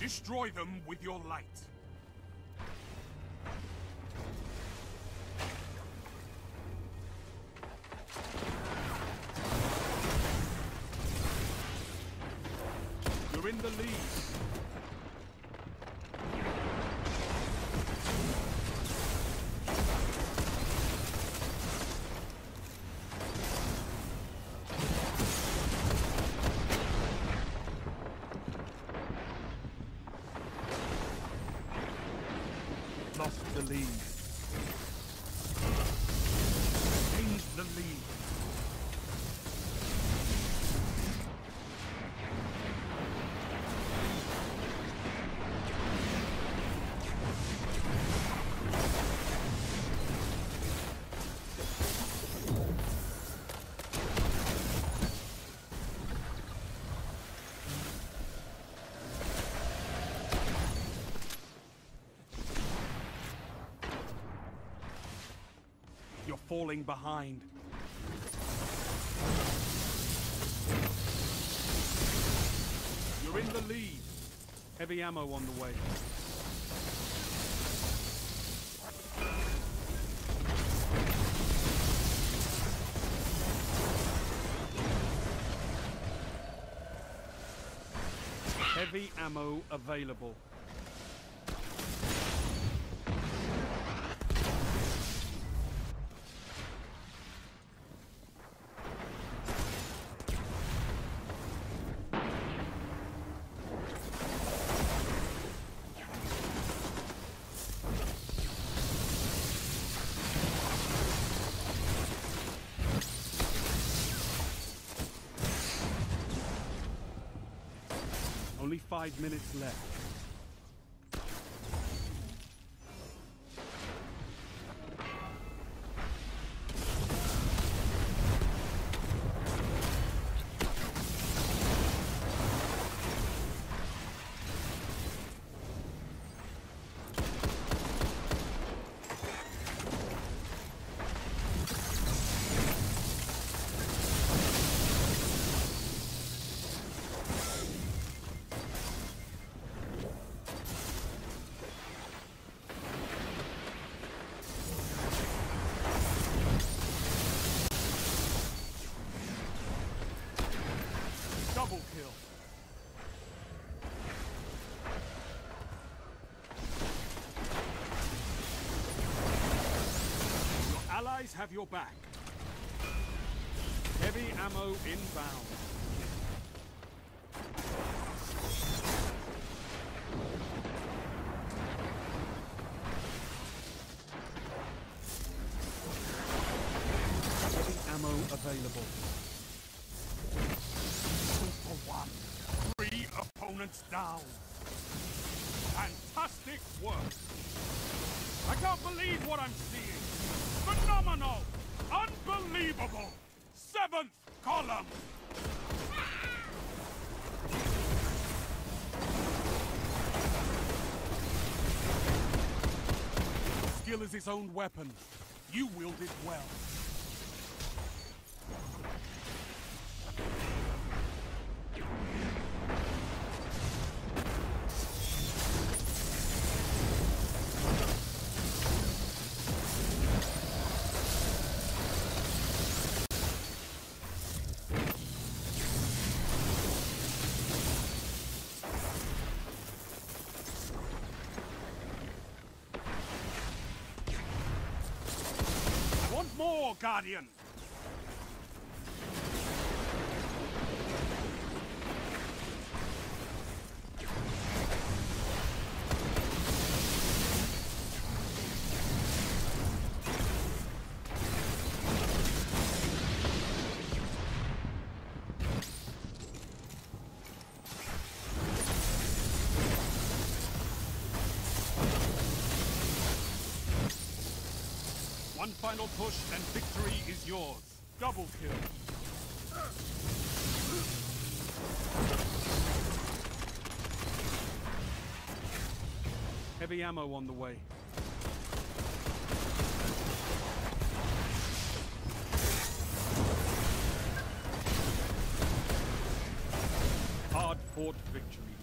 Destroy them with your light. You're in the lead. Lost the lead. Gained the lead. You're falling behind. You're in the lead. Heavy ammo on the way. Heavy ammo available. Only 5 minutes left. Double kill. Your allies have your back. Heavy ammo inbound. Heavy ammo available. 1. 3 opponents down. Fantastic work. I can't believe what I'm seeing. Phenomenal. Unbelievable. 7th column. Skill is its own weapon. You wield it well. More, Guardian! One final push and victory is yours. Double kill. Heavy ammo on the way. Hard-fought victory.